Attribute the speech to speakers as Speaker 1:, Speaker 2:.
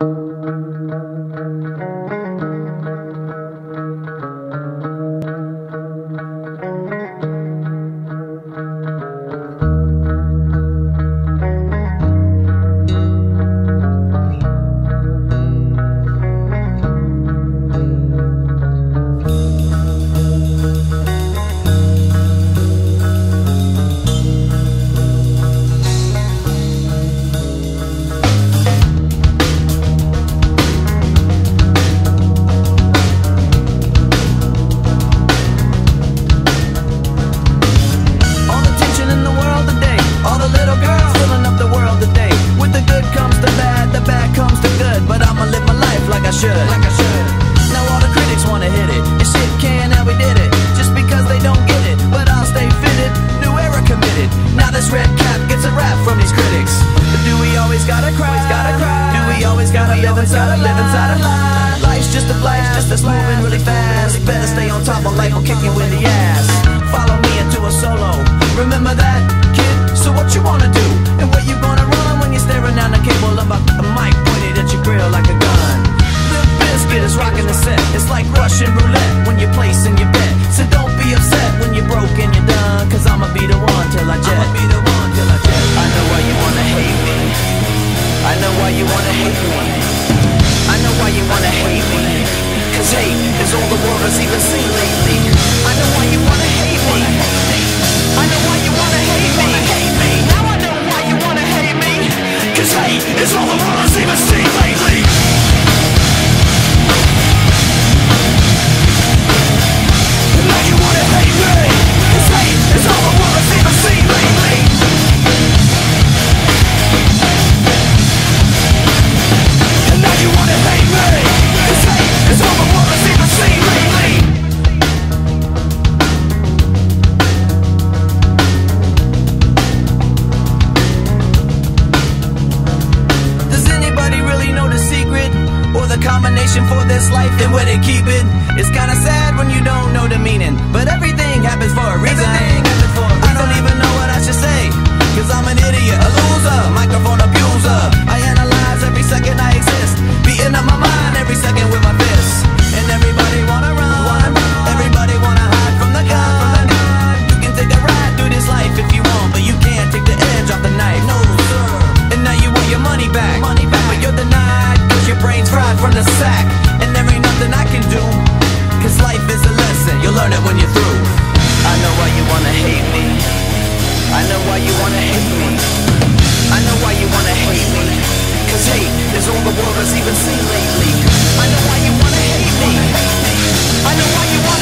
Speaker 1: Now all the critics wanna hit it, and shit can, and we did it, just because they don't get it. But I'll stay fitted, new era committed. Now this red cap gets a rap from these critics. But do we always gotta cry? Do we always gotta live inside a lie? Life's just a blast, just that's moving really fast. Better stay on top of life, will kick you in the ass. Follow me into a solo, remember that, kid? So what you wanna do, and where you gonna run when you're staring down the cable of a mic pointed at your grill like a gun? Biscuit is rocking the set. It's like Russian roulette when you're placing your bet. So don't be upset when you're broke and you're done, cause I'ma be the one till I jet. I know why you wanna hate me. I know why you wanna hate me. I know why you wanna hate me. Cause hate is all the world has even seen lately. I know why you wanna hate me. I know why you wanna hate me. Now I know why you wanna hate me. Cause hate is all the world has even seen lately. Now you wanna hate me, cause hate is all the world has even seen lately. And now you wanna hate me, cause hate is all the world has even seen lately. Does anybody really know the secret? Or the combination for this life and where they keep it? It's kinda sad when you don't know the meaning, but everything happens for a reason. I don't even know what I should say, cause I'm an idiot, a loser, microphone abuser. I analyze every second I exist, beating up my mind every second with my fists. And everybody wanna run, everybody wanna hide from the gun. You can take a ride through this life if you want, but you can't take the edge off the knife. No sir. And now you want your money back, but you're denied, cause your brain's fried from the sack. And there ain't nothing I can do, cause life is a lesson, you'll learn it when you're through. I know why you wanna hate me. I know why you wanna hate me. I know why you wanna hate me. Cause hate is all the world has even seen lately. I know why you wanna hate me. I know why you wanna